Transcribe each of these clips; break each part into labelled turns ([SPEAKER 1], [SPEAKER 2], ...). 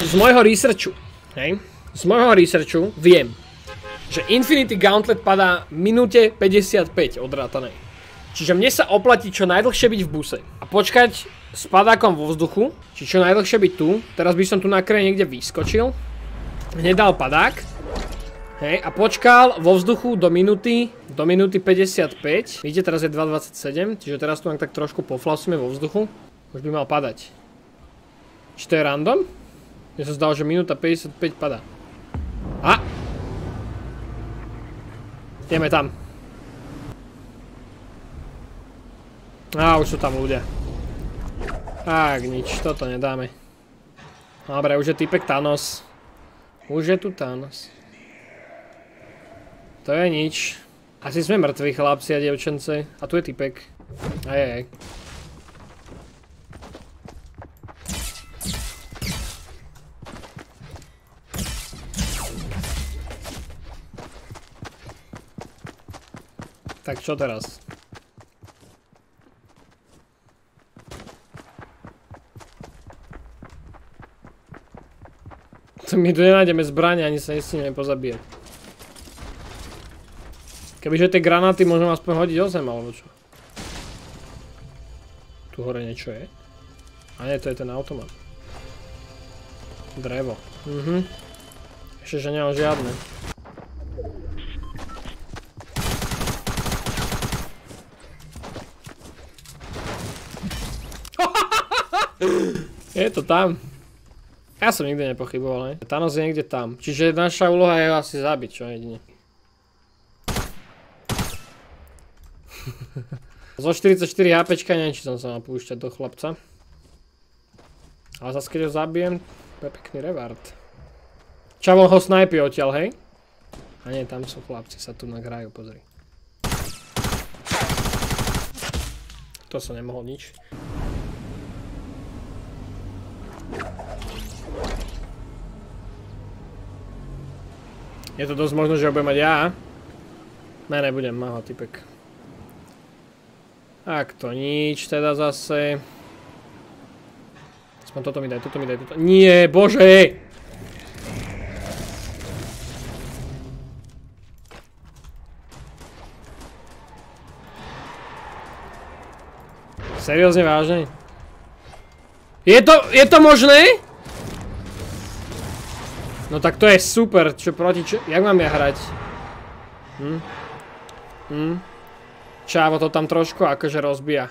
[SPEAKER 1] z môjho researchu, hej, z môjho researchu viem, že Infinity Gauntlet padá v minúte 55 odrátanej. Čiže mne sa oplatí čo najdlhšie byť v buse a počkať s padákom vo vzduchu, či čo najdlhšie byť tu. Teraz by som tu na kraji niekde vyskočil, hneď dal padák, hej, a počkal vo vzduchu do minúty 55. Vidíte, teraz je 2.27, čiže teraz tu tak trošku poflasujeme vo vzduchu. Už by mal padať. Či to je random? Mne sa zdalo, že minúta 55 padá. A! Ideme tam. Á, už sú tam ľudia. Tak, nič, toto nedáme. Dobre, už je typek Thanos. Už je tu Thanos. To je nič. Asi sme mŕtvi, chlapci a dievčence. A tu je typek. Ajajaj. Tak čo teraz? My tu nenájdeme zbrane, ani sa nestíňame pozabíjať. Kebyže tie granáty môžem aspoň hodiť o zem, alebo čo? Tu hore niečo je? A nie, to je ten automat. Drevo. Ešte, že nemám žiadne. Je to tam. Ja som nikdy nepochyboval, ne? Thanos je niekde tam. Čiže naša úloha je ho asi zabiť, čo jedine. Zo 44 HPčka neviem, či som sa mal púšťať do chlapca. Ale zase keď ho zabijem, to je pekný reward. Čavol ho snajpí odtiaľ, hej? A nie, tam sú chlapci, sa tu nagrajú, pozri. To som nemohol nič. Je to dosť možno, že ho budem mať ja. Ne, nebudem, má ho typek. Tak to nič teda zase. Aspoň toto mi daj, toto mi daj, toto. Nie, bože! Seriózne, vážne? Je to možné? No tak to je super, čo proti čo? Jak mám ja hrať? Čávo to tam trošku akože rozbíja.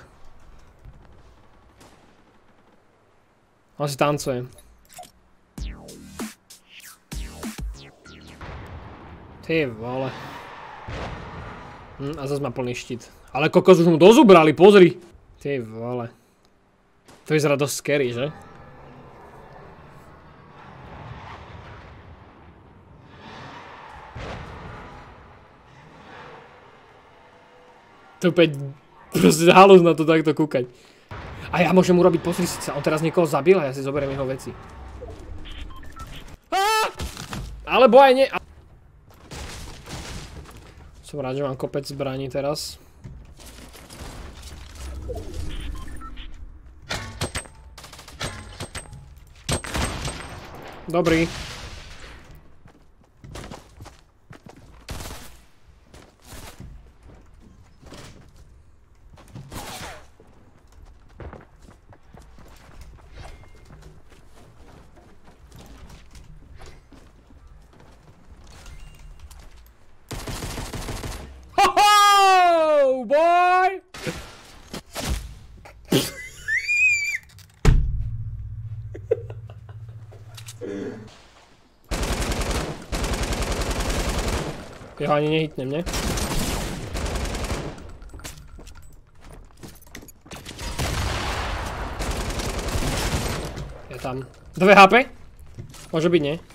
[SPEAKER 1] On si tancuje. Ty vole. A zase má plný štít. Ale kokos už mu dozubrali, pozri. Ty vole. To vyzerá dosť scary, že? To opäť proste halus na to takto kúkať. A ja môžem urobiť, pozri si sa, on teraz niekoho zabil a ja si zoberiem jeho veci. Alebo aj nie. Som rád, že mám kopec zbraní teraz. Dobrý. Boy! Ja ho ani nehitnem, ne? Je tam 2 HP? Môže byť, nie?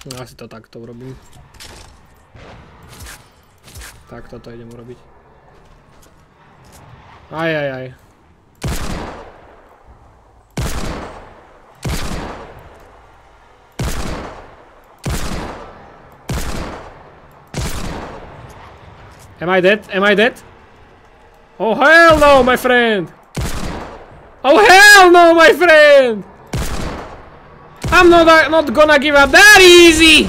[SPEAKER 1] No, asi to takto urobím. Tak toto idem urobiť. Aj. Am I dead? Am I dead? Oh hell no, my friend! Oh hell no, my friend! I'm not gonna give up that easy!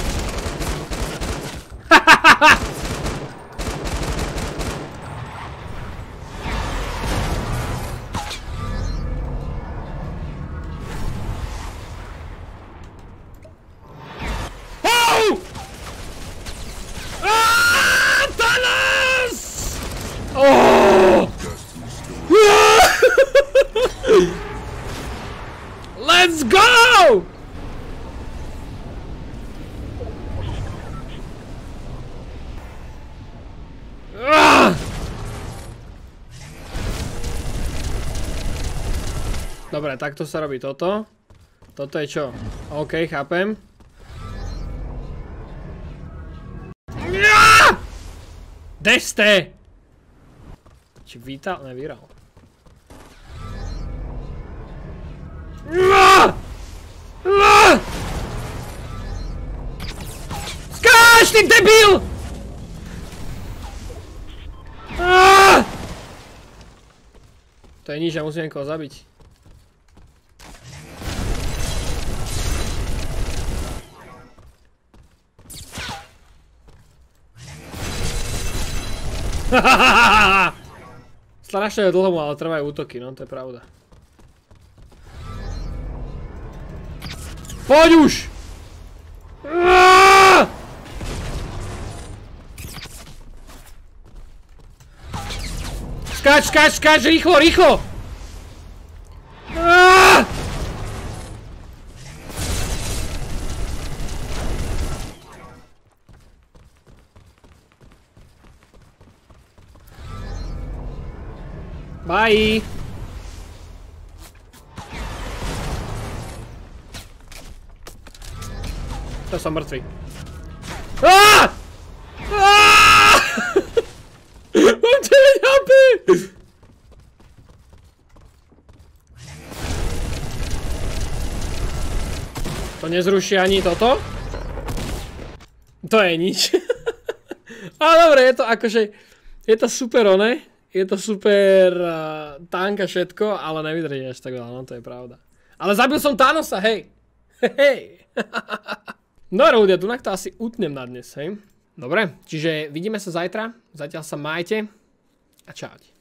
[SPEAKER 1] Oh! Ah, Thanos! Oh! Let's go! Dobre, takto sa robí toto. Toto je čo? OK, chápem. Deste! Či vítal? Ne, vyral. Skáč, ty debil! To je nič, ja musím niekoho zabiť. Strašne dlho mu ale trvajú útoky, no to je pravda. Poď už! Skáč, rýchlo! Bye! To som mŕtvý. Mám 9 HP! To nezruší ani toto? To je nič. Ale dobre, je to akože... Je to super, one? Je to super tank a všetko, ale nevydrží až tak veľa, no to je pravda. Ale zabil som Thanosa, hej! Hej! No ľudia, tunak to asi utnem na dnes, hej? Dobre, čiže vidíme sa zajtra, zatiaľ sa majte a čaute.